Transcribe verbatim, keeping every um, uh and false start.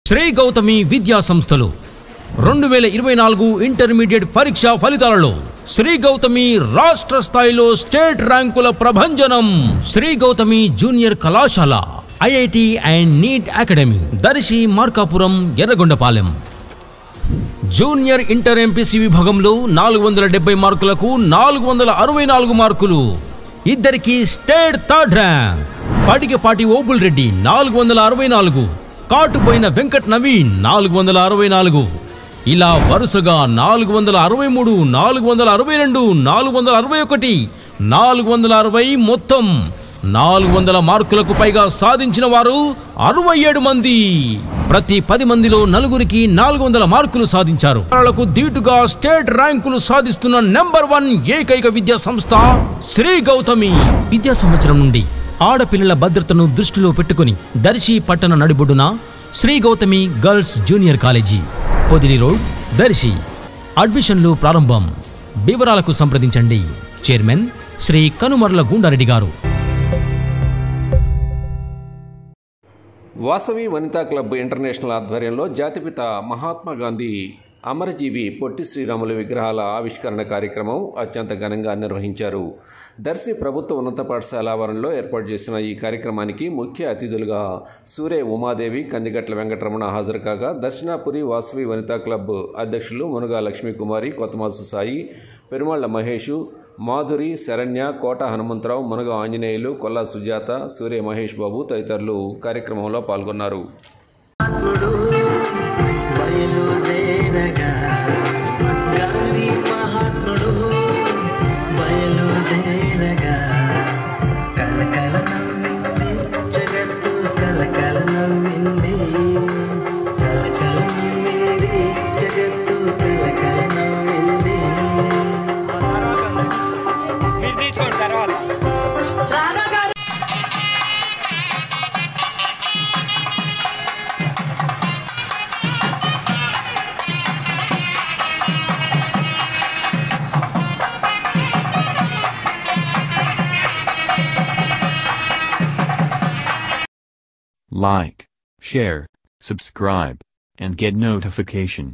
శ్రీ గౌతమి విద్యా సంస్థలు రెండు వేల ఇరవై నాలుగు ఇంటర్మీడియట్ పరీక్ష ఫలితాలలో శ్రీ గౌతమి రాష్ట్ర స్థాయిలో స్టేట్ ర్యాంకుల ప్రభంజనం. శ్రీ గౌతమి జూనియర్ కళాశాల, IIT and NEET academy, Darsi, Markapuram, Yerragondapalem. Junior inter MPC విభాగంలో నాలుగు వందల డెబ్బై మార్కులకు నాలుగు వందల అరవై నాలుగు మార్కులు. ఇద్దరికి state third rank. Padigapati Obul Reddy నాలుగు వందల అరవై నాలుగు, కాటుపోయిన వెంకట్ నవీన్ నాలుగు వందల అరవై నాలుగు. ఇలా వరుసగా నాలుగు వందల అరవై మూడు, నాలుగు వందల అరవై రెండు, నాలుగు వందల అరవై ఒకటి, నాలుగు వందల అరవై, మొత్తం నాలుగు వందల మార్కులకు పైగా సాధించిన వారు అరవై ఏడు మంది. ప్రతి పది మందిలో నలుగురికి నాలుగు వందల మార్కులు సాధించారు. వాళ్లకు దీటుగా స్టేట్ ర్యాంకులు సాధిస్తున్న నెంబర్ వన్ ఏకైక విద్యా సంస్థ శ్రీ గౌతమి. విద్యా సంవత్సరం నుండి ఆడపిల్లల భద్రతను దృష్టిలో పెట్టుకుని దర్శి పట్టణ నడిబొడ్డున Shri Gautami girls junior college, Podili road, Darsi. అడ్మిషన్లు ప్రారంభం. వివరాలకు సంప్రదించండి. చైర్మన్ శ్రీ కనుమర్ల గుండారెడ్డి గారు. వాసవి వనితా క్లబ్ ఇంటర్నేషనల్ ఆధ్వర్యంలో జాతిపిత మహాత్మా గాంధీ అమరజీవి పొట్టి శ్రీరాములు విగ్రహాల ఆవిష్కరణ కార్యక్రమం అత్యంత ఘనంగా నిర్వహించారు. దర్శి ప్రభుత్వ ఉన్నత పాఠశాల ఆవరణలో ఏర్పాటు చేసిన ఈ కార్యక్రమానికి ముఖ్య అతిథులుగా సూరే ఉమాదేవి, కందిగట్ల వెంకటరమణ హాజరు కాగా, దర్శనాపురి వాసవి వనితా క్లబ్ అధ్యక్షులు మునుగా లక్ష్మీకుమారి, కొత్తమాసు సాయి, పెరుమాళ్ల మహేషు, మాధురి, శరణ్య, కోట హనుమంతరావు, మునగ ఆంజనేయులు, కొల్లా సుజాత, సూర్య మహేష్ బాబు తదితరులు కార్యక్రమంలో పాల్గొన్నారు. Like, share, subscribe, and get notification.